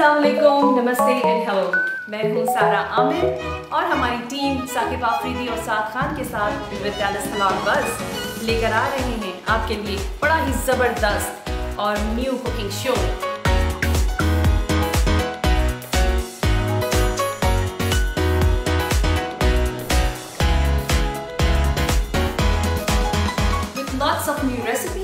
अस्सलाम वालेकुम, नमस्ते एंड हेलो। मैं हूँ सारा आमिर और हमारी टीम साकिब आफरीदी और साद खान के साथ बस लेकर आ रहे हैं आपके लिए बड़ा ही ज़बरदस्त और new cooking show. With lots of new recipes